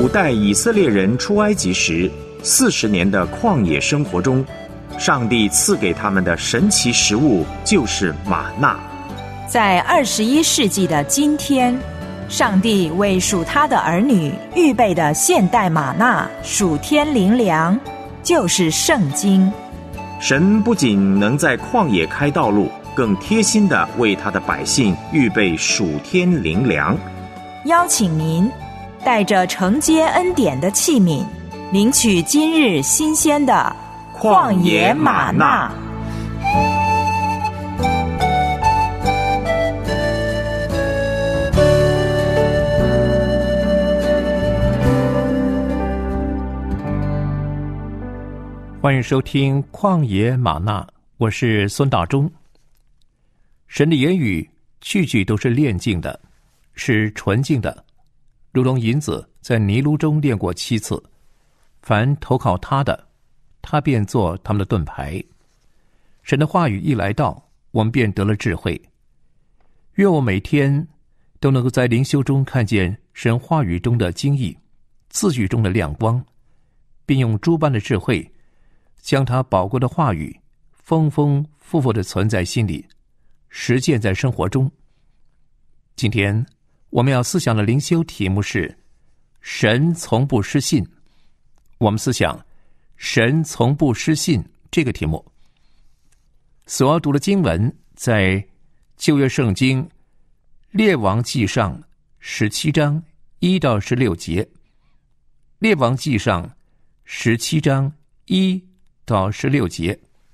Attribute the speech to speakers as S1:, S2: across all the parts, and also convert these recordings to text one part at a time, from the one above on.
S1: 带以色列人出埃及时40年的旷野生活中，上帝赐给他们的神奇食物就是玛纳。
S2: 在21世纪的今天，上帝为属他的儿女预备的现代玛纳属天灵粮，就是圣经。
S1: 神不仅能在旷野开道路，更贴心地为他的百姓预备属天灵粮。
S2: 邀请您带着承接恩典的器皿，领取今日新鲜的旷野玛纳。
S3: 欢迎收听旷野玛纳，我是孙大中。神的言语句句都是炼净的，是纯净的，如同银子在泥炉中炼过7次，凡投靠他的，他便做他们的盾牌。神的话语一来到，我们便得了智慧。愿我每天都能够在灵修中看见神话语中的精义，字句中的亮光，并用诸般的智慧将他宝贵的话语丰丰富富地存在心里，实践在生活中。今天我们要思想的灵修题目是神从不失信。我们思想神从不失信这个题目。所要读的经文在旧约圣经列王纪上17章1到16节。列王纪上17章1到16节，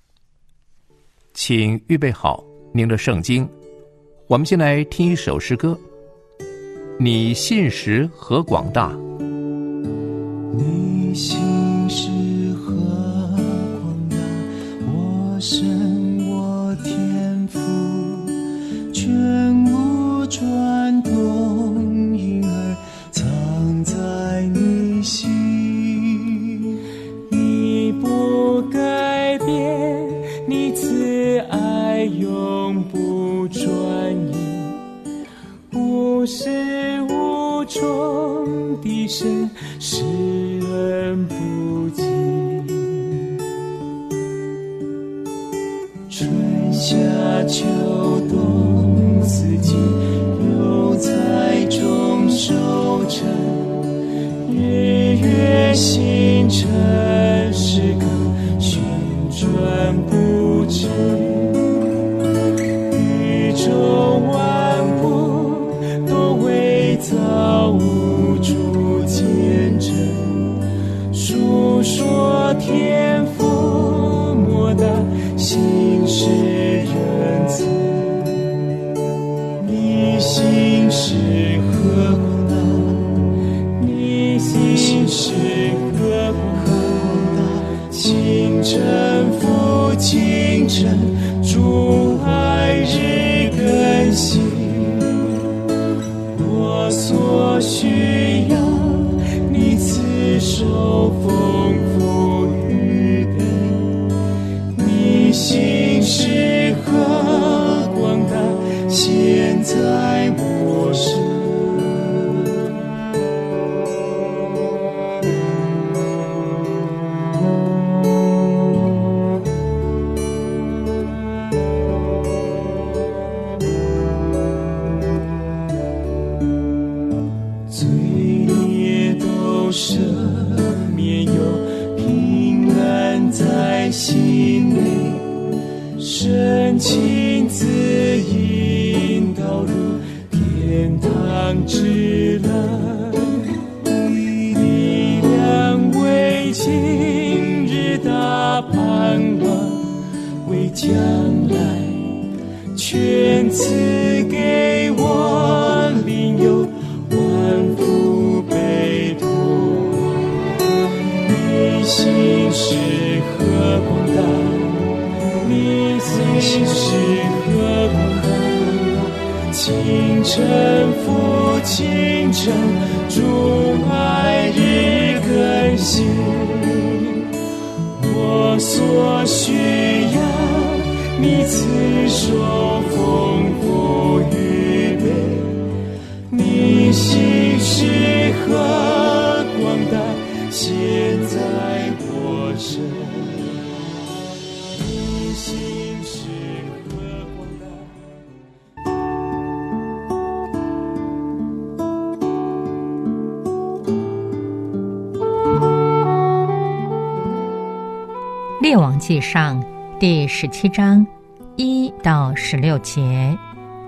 S3: 请预备好您的圣经。我们先来听一首诗歌。你信实何广大，
S4: 你信实何广大，我神我天父，全无转动，因而藏在你心。你不改变，你慈爱永不转移，无始无终的神，施恩不尽。春夏秋冬四季，有栽种收成，日月星辰时刻旋转不止。宇宙万物都为造物主见证，述说天父莫大心是仁慈。你心是何广大，你心是何广大，清晨复清晨，主爱日更新。我所需要，你赐手丰富预备。你心是何广大，现在我身。罪孽都赦免，有平安在心内，神亲自引导入天堂之乐，力量为今日大盼望，为将来全赐给我，领有万福悲痛。你心是何广大，你心是何广大，清晨复清晨，主爱日更新。我所需要，你赐手丰富预备。你心是何广
S5: 列王纪上第17章1到16节。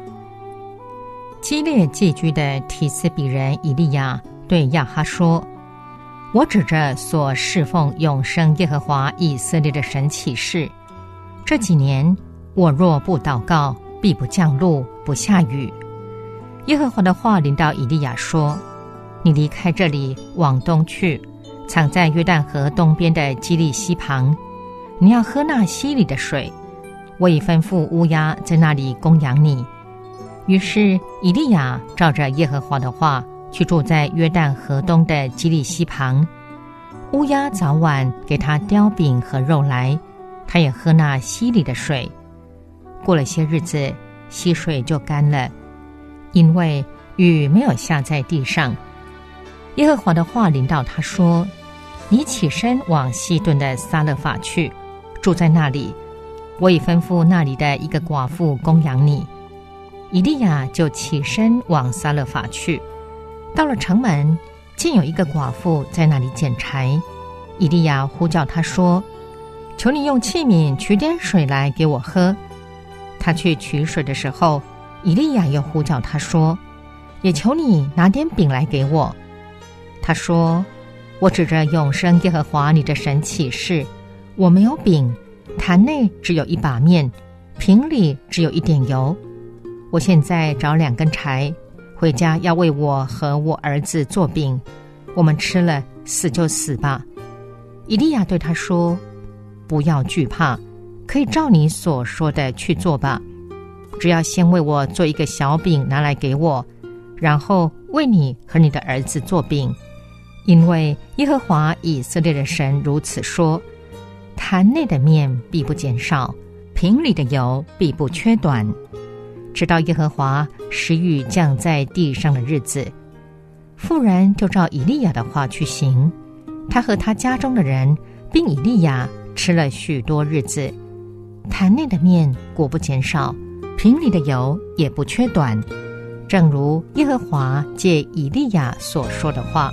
S5: 基列寄居的提斯比人以利亚对亚哈说：我指着所侍奉永生耶和华以色列的神起誓，这几年我若不祷告，必不降露，不下雨。耶和华的话临到以利亚说：你离开这里，往东去，藏在约旦河东边的基利溪旁，你要喝那溪里的水，我已吩咐乌鸦在那里供养你。于是以利亚照着耶和华的话，去住在约旦河东的基利溪旁。乌鸦早晚给他叼饼和肉来，他也喝那溪里的水。过了些日子，溪水就干了，因为雨没有下在地上。耶和华的话临到他说：你起身往西顿的撒勒法去，住在那里，我已吩咐那里的一个寡妇供养你。以利亚就起身往撒勒法去，到了城门，见有一个寡妇在那里捡柴。以利亚呼叫他说：求你用器皿取点水来给我喝。他去取水的时候，以利亚又呼叫他说：也求你拿点饼来给我。他说：我指着永生耶和华你的神起誓，我没有饼，坛内只有一把面，瓶里只有一点油。我现在找2根柴，回家要为我和我儿子做饼，我们吃了，死就死吧。以利亚对他说：不要惧怕，可以照你所说的去做吧，只要先为我做一个小饼拿来给我，然后为你和你的儿子做饼。因为耶和华以色列的神如此说：坛内的面必不减少，瓶里的油必不缺短，直到耶和华使雨降在地上的日子。妇人就照以利亚的话去行，他和他家中的人并以利亚吃了许多日子，坛内的面果不减少，瓶里的油也不缺短，正如耶和华借以利亚所说的话。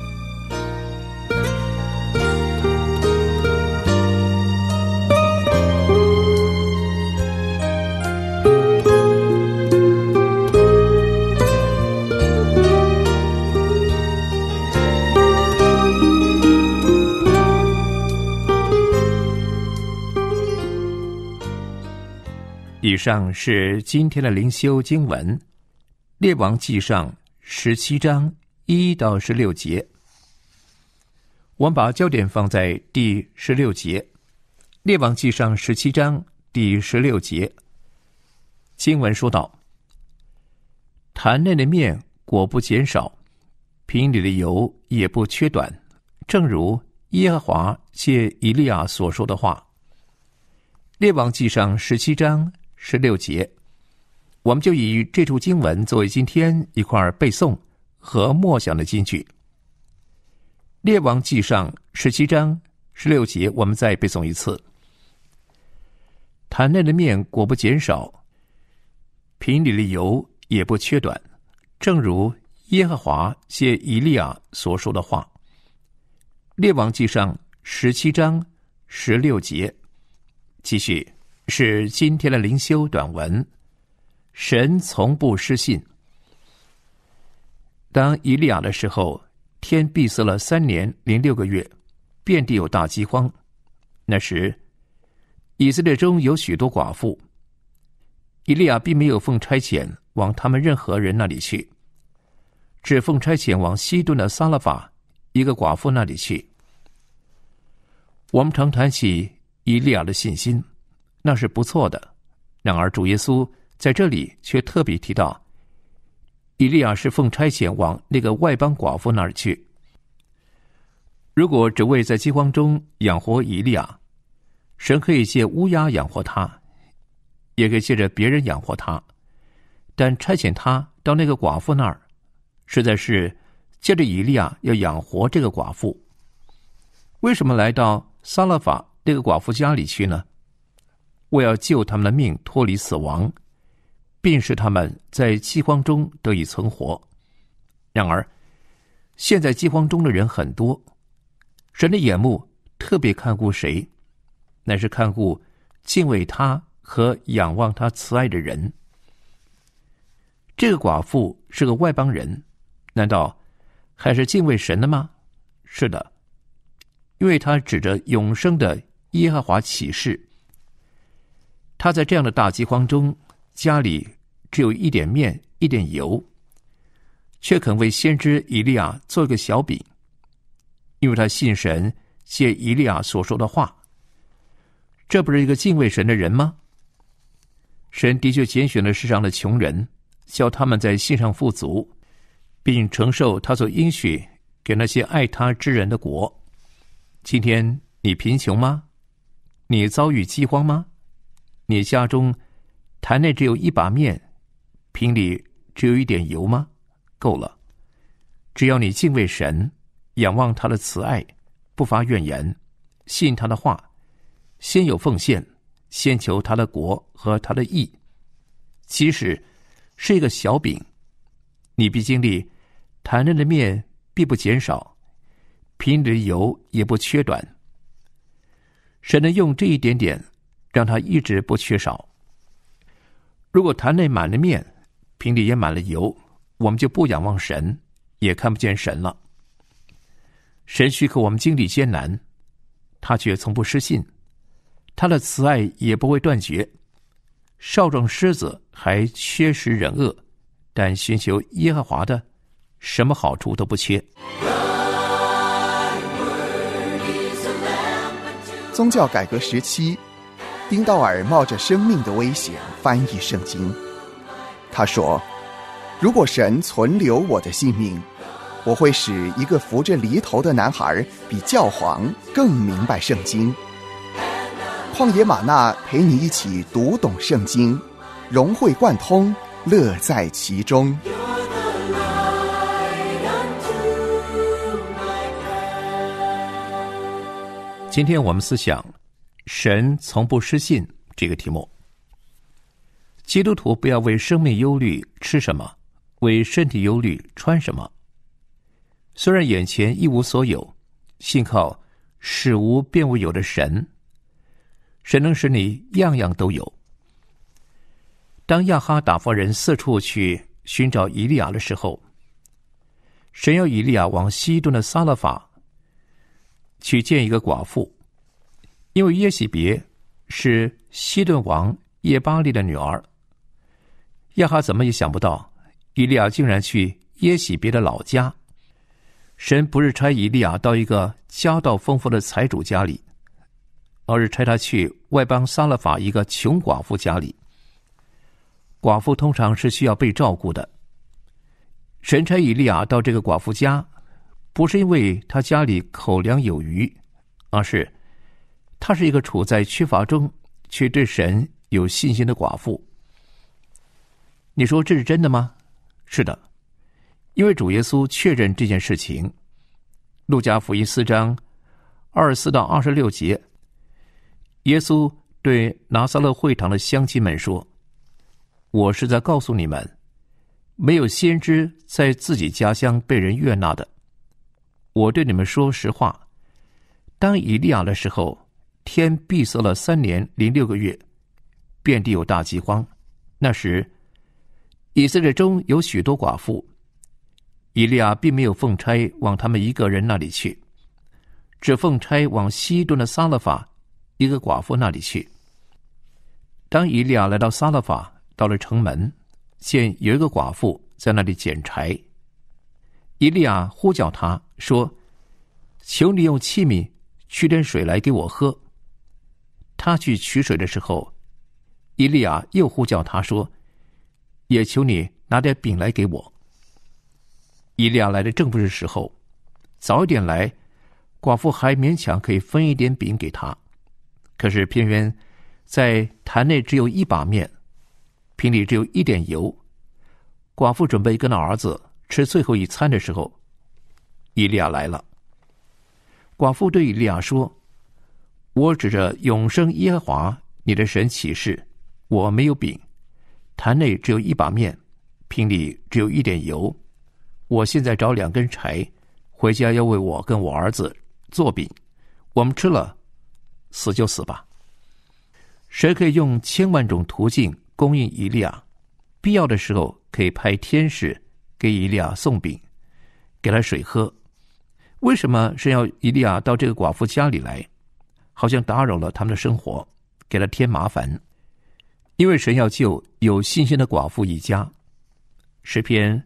S3: 以上是今天的灵修经文，列王纪上17章1到16节。我们把焦点放在第16节，列王纪上17章第16节，经文说道：坛内的面果不减少，瓶里的油也不缺短，正如耶和华借以利亚所说的话。列王纪上17章16节，我们就以这处经文作为今天一块背诵和默想的金句。列王纪上17章16节，我们再背诵一次：坛内的面果不减少，瓶里的油也不缺短，正如耶和华借以利亚所说的话。列王纪上17章16节，继续是今天的灵修短文，神从不失信。当以利亚的时候，天闭塞了3年零6个月，遍地有大饥荒。那时以色列中有许多寡妇，以利亚并没有奉差遣往他们任何人那里去，只奉差遣往西顿的撒勒法一个寡妇那里去。我们常谈起以利亚的信心，那是不错的，然而主耶稣在这里却特别提到以利亚是奉差遣往那个外邦寡妇那儿去。如果只为在饥荒中养活以利亚，神可以借乌鸦养活他，也可以借着别人养活他，但差遣他到那个寡妇那儿，实在是借着以利亚要养活这个寡妇。为什么来到撒勒法这个寡妇家里去呢？为要救他们的命脱离死亡，并使他们在饥荒中得以存活。然而现在饥荒中的人很多，神的眼目特别看顾谁， 乃是看顾敬畏他和仰望他慈爱的人。这个寡妇是个外邦人，难道还是敬畏神的吗？是的，因为他指着永生的耶和华起誓。他在这样的大饥荒中，家里只有一点面一点油，却肯为先知以利亚做一个小饼，因为他信神借以利亚所说的话。这不是一个敬畏神的人吗？神的确拣选了世上的穷人，叫他们在信上富足，并承受他所应许给那些爱他之人的国。今天你贫穷吗？你遭遇饥荒吗？你家中坛内只有一把面，瓶里只有一点油吗？够了。只要你敬畏神，仰望他的慈爱，不发怨言，信他的话，先有奉献，先求他的国和他的义，即使是一个小饼，你必经历坛内的面必不减少，瓶里的油也不缺短。神能用这一点点让他一直不缺少。如果坛内满了面，瓶里也满了油，我们就不仰望神，也看不见神了。神许可我们经历艰难，他却从不失信，他的慈爱也不会断绝。少壮狮子还缺食忍饿，但寻求耶和华的，什么好处都不缺。
S6: 宗教改革时期，丁道尔冒着生命的危险翻译圣经。他说，如果神存留我的性命，我会使一个扶着犁头的男孩比教皇更明白圣经。旷野玛纳陪你一起读懂圣经，融会贯通，乐在其中。
S3: 今天我们思想神从不失信这个题目。基督徒不要为生命忧虑吃什么，为身体忧虑穿什么。虽然眼前一无所有，信靠使无变为有的神，神能使你样样都有。当亚哈打发人四处去寻找以利亚的时候，神要以利亚往西顿的撒勒法去见一个寡妇，因为耶洗别是西顿王耶巴利的女儿。亚哈怎么也想不到，以利亚竟然去耶洗别的老家。神不是差以利亚到一个家道丰富的财主家里，而是差他去外邦撒勒法一个穷寡妇家里。寡妇通常是需要被照顾的。神差以利亚到这个寡妇家，不是因为他家里口粮有余，而是他是一个处在缺乏中却对神有信心的寡妇。你说这是真的吗？是的，因为主耶稣确认这件事情。路加福音4章24到26节，耶稣对拿撒勒会堂的乡亲们说，我是在告诉你们，没有先知在自己家乡被人悦纳的。我对你们说实话，当以利亚的时候，天闭塞了3年0.6个月，遍地有大饥荒。那时以色列中有许多寡妇，以利亚并没有奉差往他们一个人那里去，只奉差往西顿的撒勒法一个寡妇那里去。当以利亚来到撒勒法，到了城门，见有一个寡妇在那里捡柴，以利亚呼叫他说，求你用器皿取点水来给我喝。他去取水的时候，以利亚又呼叫他说，也求你拿点饼来给我。以利亚来的正不是时候，早一点来，寡妇还勉强可以分一点饼给他。可是偏偏在坛内只有一把面，瓶里只有一点油。寡妇准备跟儿子吃最后一餐的时候，以利亚来了。寡妇对以利亚说，我指着永生耶和华你的神起誓，我没有饼，坛内只有一把面，瓶里只有一点油。我现在找2根柴，回家要为我跟我儿子做饼，我们吃了，死就死吧。 神可以用千万种途径供应以利亚，必要的时候可以派天使给以利亚送饼，给他水喝。为什么神要以利亚到这个寡妇家里来，好像打扰了他们的生活，给他添麻烦？因为神要救有信心的寡妇一家。诗篇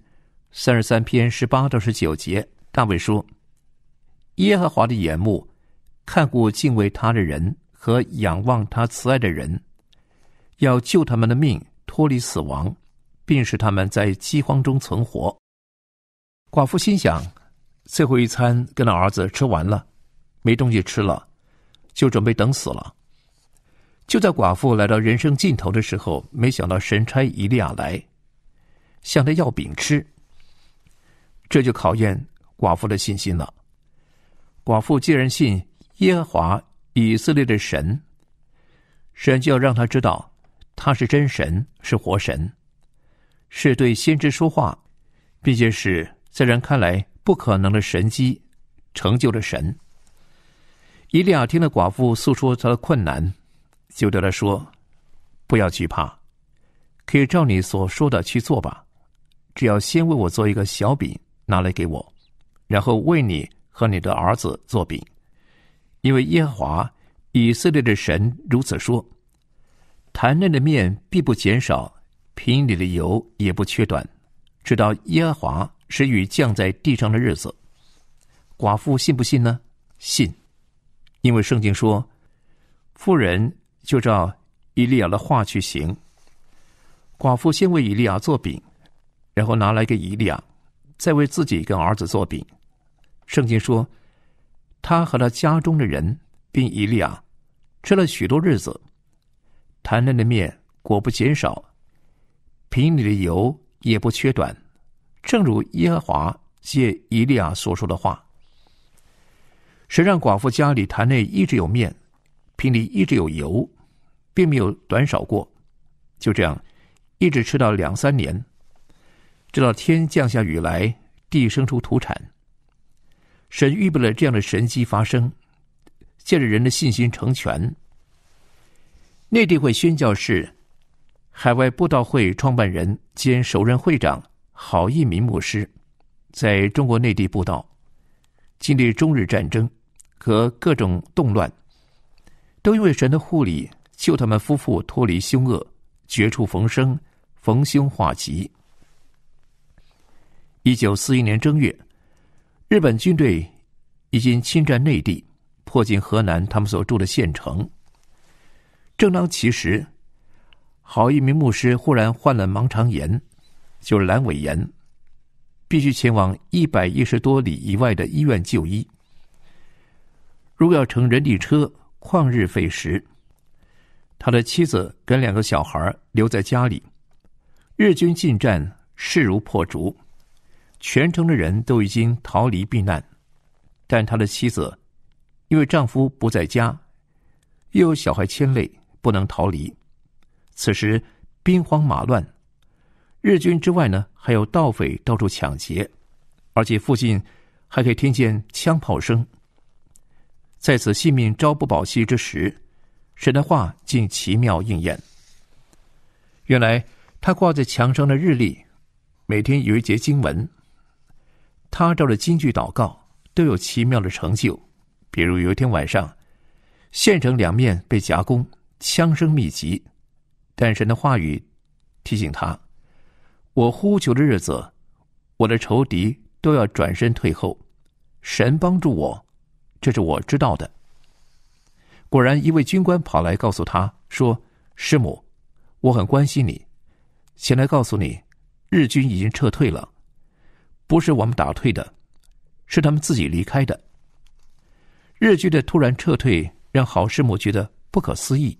S3: 33篇18到19节，大卫说：耶和华的眼目看顾敬畏他的人和仰望他慈爱的人，要救他们的命脱离死亡，并使他们在饥荒中存活。寡妇心想，最后一餐跟他儿子吃完了，没东西吃了，就准备等死了。就在寡妇来到人生尽头的时候，没想到神差以利亚来向他要饼吃，这就考验寡妇的信心了。寡妇既然信耶和华以色列的神，神就要让他知道他是真神，是活神，是对先知说话，并且是在人看来不可能的神迹成就了神。以利亚听了寡妇诉说他的困难，就对他说：不要惧怕，可以照你所说的去做吧，只要先为我做一个小饼拿来给我，然后为你和你的儿子做饼。因为耶和华以色列的神如此说：坛内的面必不减少，瓶里的油也不缺短，直到耶和华使雨降在地上的日子。寡妇信不信呢？信，因为圣经说，妇人就照以利亚的话去行。寡妇先为以利亚做饼，然后拿来给以利亚，再为自己跟儿子做饼。圣经说，他和他家中的人并以利亚吃了许多日子，坛内的面果不减少，瓶里的油也不缺短，正如耶和华借以利亚所说的话。神让寡妇家里坛内一直有面，瓶里一直有油，并没有短少过。就这样一直吃到2-3年，直到天降下雨来，地生出土产。神预备了这样的神迹发生，借着人的信心成全。内地会宣教士海外布道会创办人兼首任会长郝一民牧师，在中国内地布道，经历中日战争和各种动乱，都因为神的护理救他们夫妇脱离凶恶，绝处逢生，逢凶化吉。1941年正月，日本军队已经侵占内地，迫近河南他们所住的县城。正当其时，郝一民牧师忽然患了盲肠炎，就是阑尾炎，必须前往110多里以外的医院就医。如果要乘人力车，旷日费时。他的妻子跟2个小孩留在家里。日军进战势如破竹，全城的人都已经逃离避难，但他的妻子因为丈夫不在家，又有小孩牵累，不能逃离。此时兵荒马乱，日军之外呢，还有盗匪到处抢劫，而且附近还可以听见枪炮声。在此性命朝不保夕之时，神的话竟奇妙应验。原来他挂在墙上的日历，每天有一节经文，他照着经句祷告，都有奇妙的成就。比如有一天晚上，县城2面被夹攻，枪声密集，但神的话语提醒他，我呼求的日子，我的仇敌都要转身退后，神帮助我，这是我知道的。果然一位军官跑来告诉他说，师母，我很关心你，前来告诉你，日军已经撤退了，不是我们打退的，是他们自己离开的。日军的突然撤退让郝师母觉得不可思议。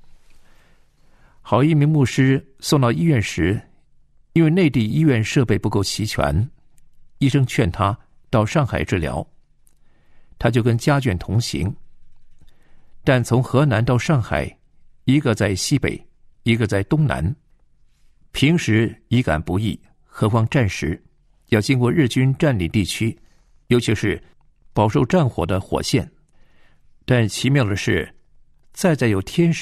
S3: 郝一民牧师送到医院时，因为内地医院设备不够齐全，医生劝他到上海治疗，他就跟家眷同行。但从河南到上海，一个在西北，一个在东南，平时已感不易，何况战时要经过日军占领地区，尤其是饱受战火的火线。但奇妙的是，再有天使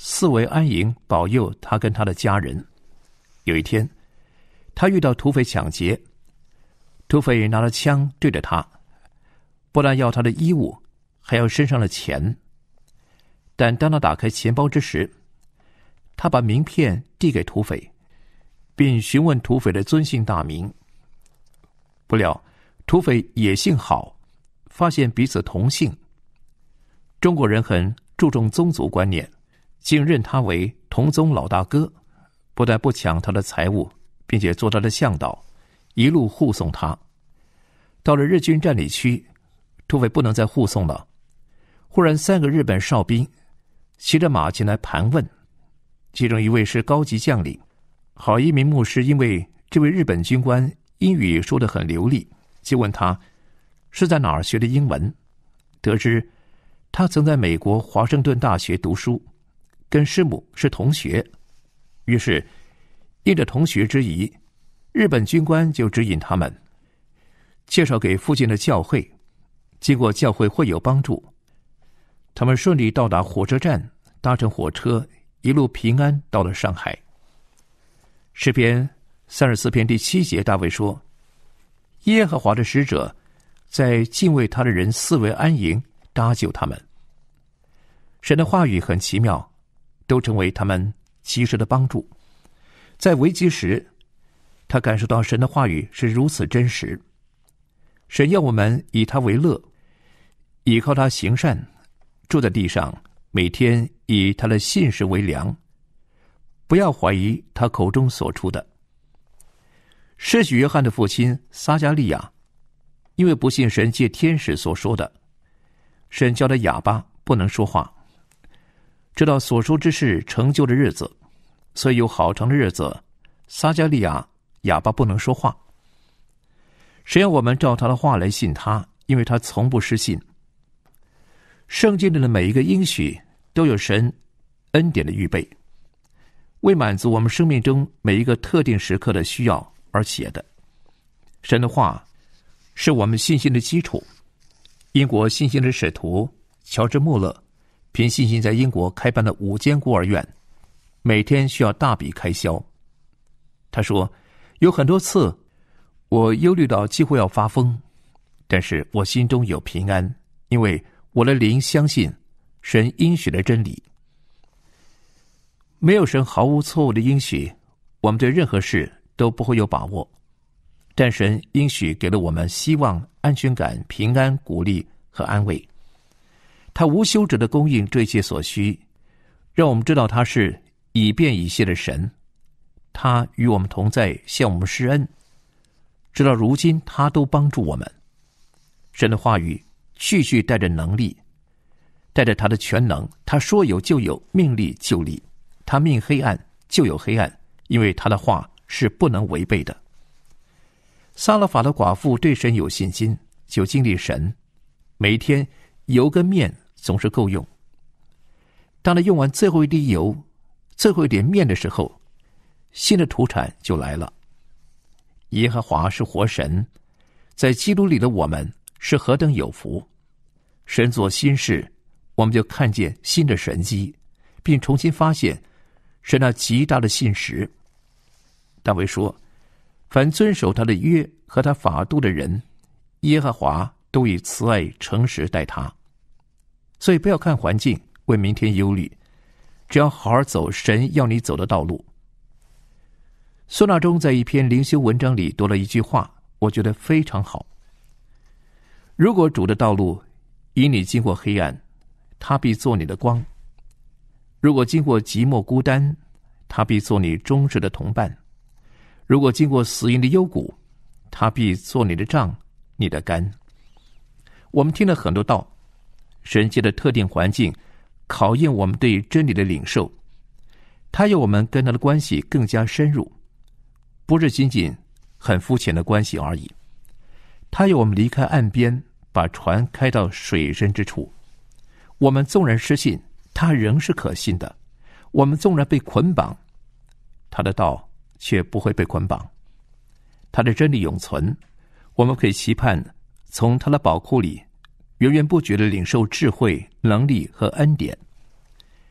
S3: 四围安营，保佑他跟他的家人。有一天，他遇到土匪抢劫，土匪拿了枪对着他，不但要他的衣物，还要身上的钱。但当他打开钱包之时，他把名片递给土匪，并询问土匪的尊姓大名。不料土匪也姓郝，发现彼此同姓。中国人很注重宗族观念，竟认他为同宗老大哥，不但不抢他的财物，并且做他的向导，一路护送他。到了日军占领区，土匪不能再护送了。忽然3个日本哨兵骑着马前来盘问，其中一位是高级将领。好一名牧师因为这位日本军官英语说得很流利，就问他是在哪儿学的英文。得知他曾在美国华盛顿大学读书，跟师母是同学。于是因着同学之谊，日本军官就指引他们介绍给附近的教会，经过教会会友帮助，他们顺利到达火车站，搭乘火车一路平安到了上海。诗篇34篇第7节，大卫说：耶和华的使者在敬畏他的人四围安营，搭救他们。神的话语很奇妙，都成为他们及时的帮助。在危急时，他感受到神的话语是如此真实。神要我们以他为乐，倚靠他行善，住在地上，每天以他的信实为粮，不要怀疑他口中所出的。施洗约翰的父亲撒加利亚因为不信神借天使所说的，神叫他哑巴，不能说话，直到所说之事成就的日子，所以有好长的日子撒加利亚哑巴不能说话。神要我们照他的话来信他，因为他从不失信。圣经里的每一个应许都有神恩典的预备，为满足我们生命中每一个特定时刻的需要而写的。神的话是我们信心的基础。英国信心的使徒乔治·穆勒凭信心在英国开办了5间孤儿院，每天需要大笔开销。他说，有很多次我忧虑到几乎要发疯，但是我心中有平安，因为我的灵相信神应许的真理。没有神毫无错误的应许，我们对任何事都不会有把握，但神应许给了我们希望、安全感、平安、鼓励和安慰。他无休止的供应这一切所需，让我们知道他是以便以谢的神，他与我们同在，向我们施恩，直到如今他都帮助我们。神的话语句句带着能力，带着他的全能，他说有就有，命立就立，他命黑暗就有黑暗，因为他的话是不能违背的。撒勒法的寡妇对神有信心，就经历神，每一天油跟面总是够用。当他用完最后一滴油、最后一点面的时候，新的土产就来了。耶和华是活神，在基督里的我们是何等有福！神做新事，我们就看见新的神迹，并重新发现神那极大的信实。大卫说，凡遵守他的约和他法度的人，耶和华都以慈爱诚实待他。所以不要看环境为明天忧虑，只要好好走神要你走的道路。孙大中在一篇灵修文章里读了一句话，我觉得非常好。如果主的道路引你经过黑暗，他必做你的光；如果经过寂寞孤单，他必做你忠实的同伴；如果经过死荫的幽谷，他必做你的杖，你的竿。我们听了很多道，神借的特定环境考验我们对真理的领受，他要我们跟他的关系更加深入，不是仅仅很肤浅的关系而已。他要我们离开岸边，把船开到水深之处。我们纵然失信，他仍是可信的；我们纵然被捆绑，他的道却不会被捆绑。他的真理永存，我们可以期盼从他的宝库里源源不绝地领受智慧、能力和恩典。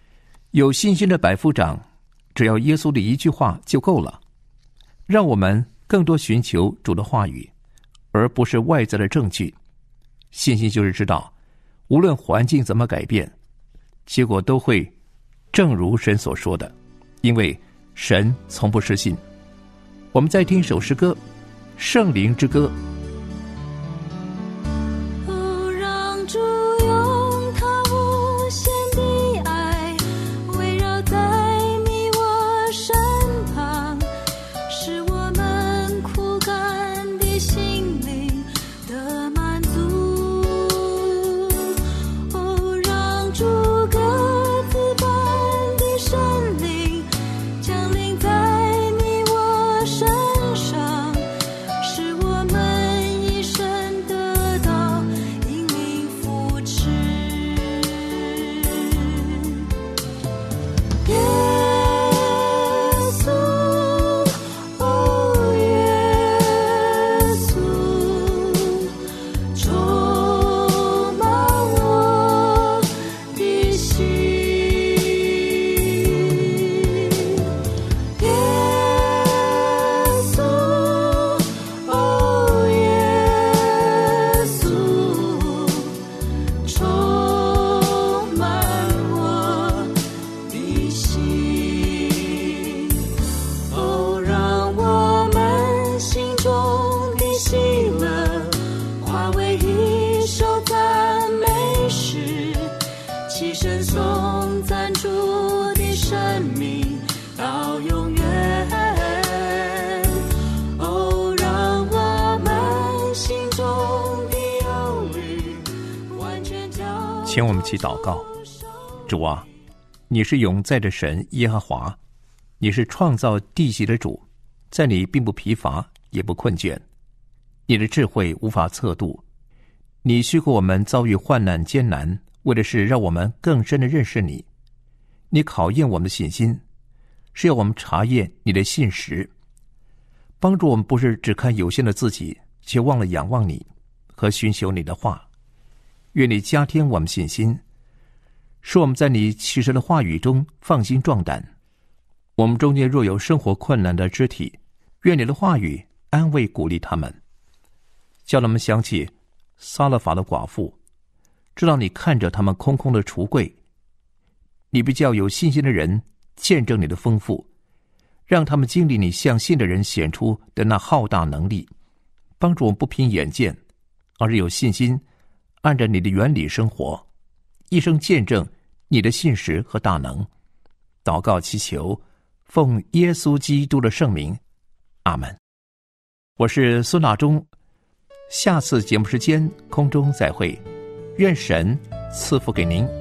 S3: 有信心的百夫长，只要耶稣的一句话就够了。让我们更多寻求主的话语，而不是外在的证据。信心就是知道，无论环境怎么改变，结果都会正如神所说的，因为神从不失信。我们再听一首诗歌《圣灵之歌》。
S7: 让主用他无限的爱围绕在你我身旁，使我们枯干的心灵得满足。让主鸽子般的圣灵降临在你我身上，使我们一生得到引领扶持。耶稣，哦耶稣，充满我的心。耶稣，哦耶稣，充满我的心。让我们心中的喜乐化为一首赞美诗，齐声颂赞主的生命到永远。让我们心中的忧虑完全交
S3: 请我们起祷告。主啊，你是永在的神耶和华，你是创造地级的主，在你并不疲乏也不困倦，你的智慧无法测度。你许过我们遭遇患难艰难，为的是让我们更深的认识你。你考验我们的信心，是要我们查验你的信实，帮助我们不是只看有限的自己，却忘了仰望你和寻求你的话。愿你加添我们信心，使我们在你启示的话语中放心壮胆。我们中间若有生活困难的肢体，愿你的话语安慰鼓励他们，叫他们想起撒勒法的寡妇，知道你看着他们空空的橱柜。你必叫有信心的人见证你的丰富，让他们经历你向信的人显出的那浩大能力，帮助我们不凭眼见，而是有信心按照你的原理生活，一生见证你的信实和大能。祷告祈求，奉耶稣基督的圣名，阿们。我是孙大中，下次节目时间空中再会，愿神赐福给您。